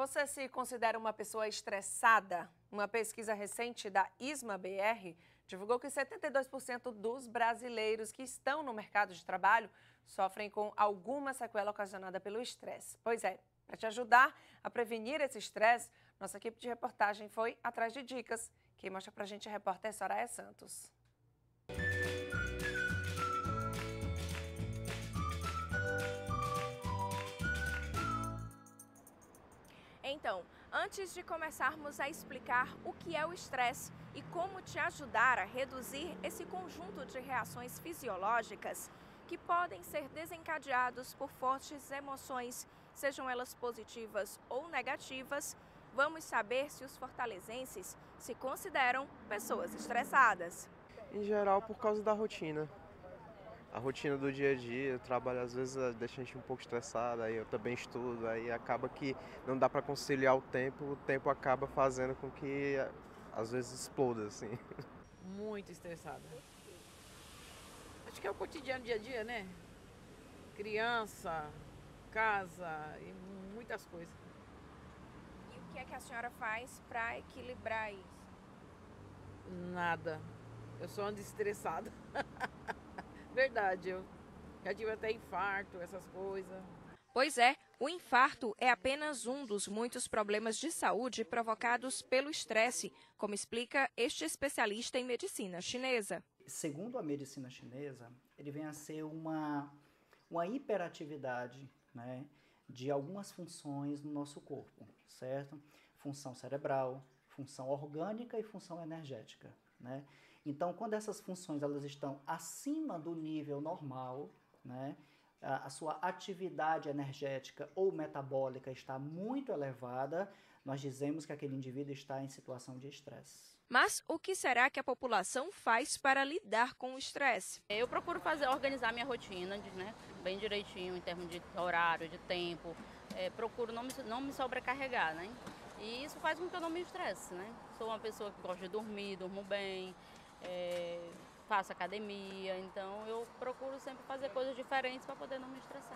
Você se considera uma pessoa estressada? Uma pesquisa recente da ISMA-BR divulgou que 72% dos brasileiros que estão no mercado de trabalho sofrem com alguma sequela ocasionada pelo estresse. Pois é, para te ajudar a prevenir esse estresse, nossa equipe de reportagem foi atrás de dicas. Quem mostra pra gente é a repórter Soraya Santos. Então, antes de começarmos a explicar o que é o estresse e como te ajudar a reduzir esse conjunto de reações fisiológicas que podem ser desencadeados por fortes emoções, sejam elas positivas ou negativas, vamos saber se os fortalezenses se consideram pessoas estressadas. Em geral, por causa da rotina. A rotina do dia a dia, o trabalho às vezes deixa a gente um pouco estressado, aí eu também estudo, aí acaba que não dá para conciliar o tempo acaba fazendo com que às vezes exploda, assim. Muito estressada. Acho que é o cotidiano, dia a dia, né? Criança, casa e muitas coisas. E o que é que a senhora faz para equilibrar isso? Nada. Eu só ando estressada. Verdade, eu já tive até infarto, essas coisas. Pois é, o infarto é apenas um dos muitos problemas de saúde provocados pelo estresse, como explica este especialista em medicina chinesa. Segundo a medicina chinesa, ele vem a ser uma hiperatividade, né, de algumas funções no nosso corpo, certo? Função cerebral, função orgânica e função energética, né? Então, quando essas funções elas estão acima do nível normal, né, a sua atividade energética ou metabólica está muito elevada, nós dizemos que aquele indivíduo está em situação de estresse. Mas o que será que a população faz para lidar com o estresse? Eu procuro organizar minha rotina, né, bem direitinho em termos de horário, de tempo. Procuro não me sobrecarregar, né? E isso faz com que eu não me estresse, né? Sou uma pessoa que gosta de dormir, durmo bem. Faço academia, então eu procuro sempre fazer coisas diferentes para poder não me estressar.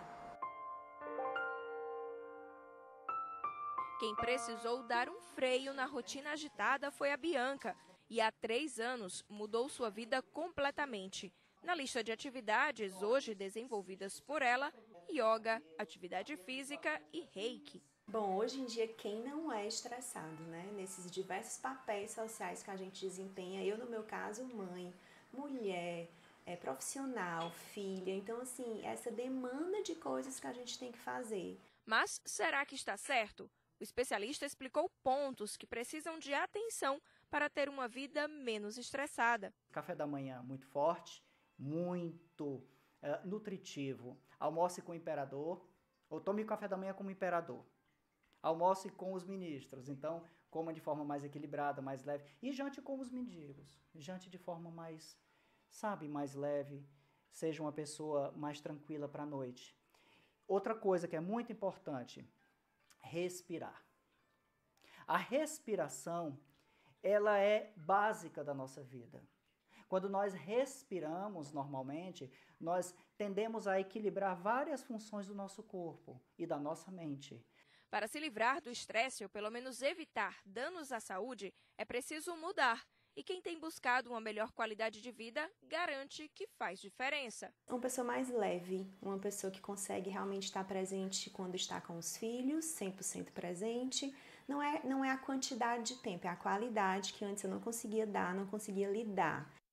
Quem precisou dar um freio na rotina agitada foi a Bianca, e há 3 anos mudou sua vida completamente. Na lista de atividades hoje desenvolvidas por ela, yoga, atividade física e reiki. Bom, hoje em dia quem não é estressado, né? Nesses diversos papéis sociais que a gente desempenha, eu no meu caso, mãe, mulher, profissional, filha, então assim, essa demanda de coisas que a gente tem que fazer. Mas será que está certo? O especialista explicou pontos que precisam de atenção para ter uma vida menos estressada. Café da manhã muito forte, muito nutritivo. Almoce com o imperador, ou tome o café da manhã como imperador. Almoce com os ministros, então coma de forma mais equilibrada, mais leve. E jante com os mendigos, jante de forma mais, mais leve. Seja uma pessoa mais tranquila para a noite. Outra coisa que é muito importante, respirar. A respiração, ela é básica da nossa vida. Quando nós respiramos normalmente, nós tendemos a equilibrar várias funções do nosso corpo e da nossa mente. Para se livrar do estresse ou pelo menos evitar danos à saúde, é preciso mudar. E quem tem buscado uma melhor qualidade de vida garante que faz diferença. Uma pessoa mais leve, uma pessoa que consegue realmente estar presente quando está com os filhos, 100% presente. Não é a quantidade de tempo, é a qualidade que antes eu não conseguia dar, não conseguia lidar.